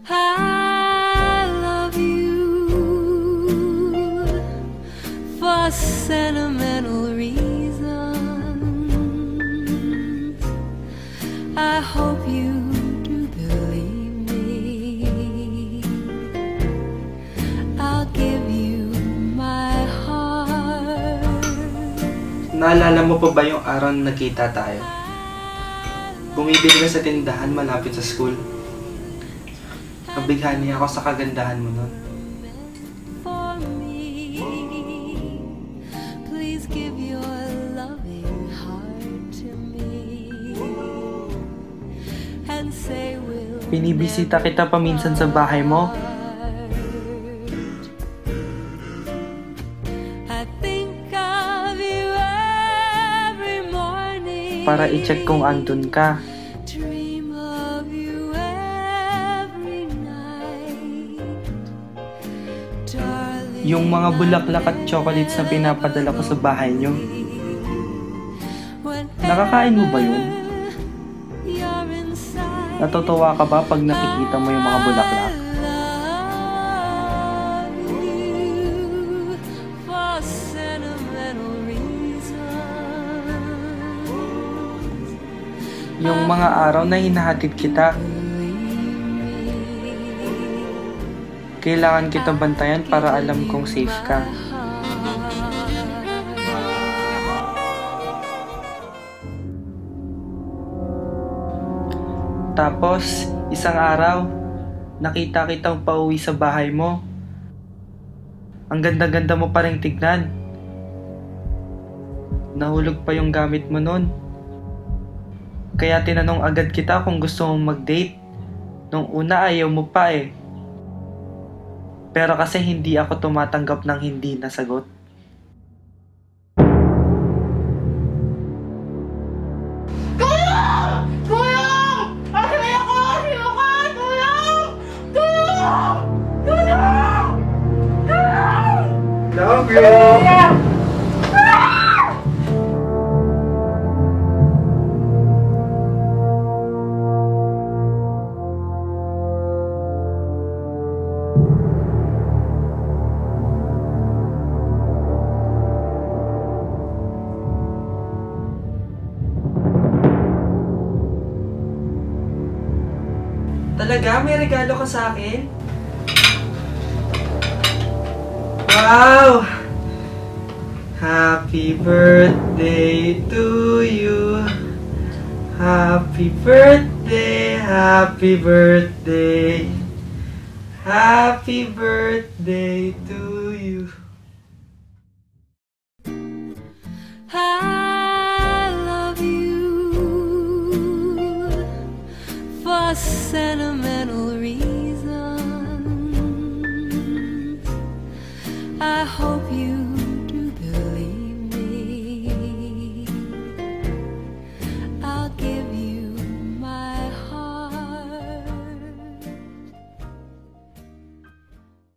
I love you for sentimental reasons. I hope you do believe me. I'll give you my heart. Naalala mo pa ba yung araw na nagkita tayo? Bumibili ka sa tindahan malapit sa school. Nabighani ako sa kagandahan mo nun. Binibisita kita paminsan sa bahay mo. Para i-check kung andun ka. Yung mga bulaklak at chocolates na pinapadala ko sa bahay nyo. Nakakain mo ba yun? Natutuwa ka ba pag nakikita mo yung mga bulaklak? Yung mga araw na hinahatid kita. Kailangan kita bantayan para alam kong safe ka. Tapos, isang araw, nakita kitang pauwi sa bahay mo. Ang ganda-ganda mo pa ring tignan. Nahulog pa yung gamit mo nun. Kaya tinanong agad kita kung gusto mong mag-date. Nung una ayaw mo pa eh. Pero kasi hindi ako tumatanggap ng hindi na sagot. Tulong! Tulong! Asli ako! Sino ka? Tulong! Tulong! Tulong! Tulong! Love you! Talaga? May regalo ka sa akin? Wow! Happy birthday to you. Happy birthday, happy birthday. Happy birthday to you. I love you for sentimental